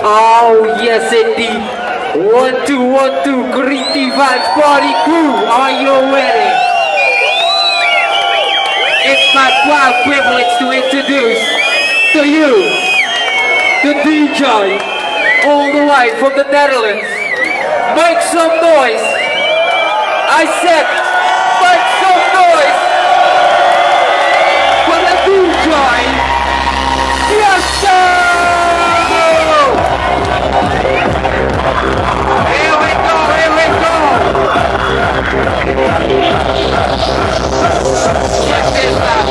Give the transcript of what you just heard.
Oh yes indeed. 1 2 1 2 Kriti Vibes Party Crew, are you ready? It's my proud privilege to introduce to you the DJ all the way from the Netherlands. Make some noise. I said make some noise for the DJ Tiësto. Here we go, here we go. Check this out.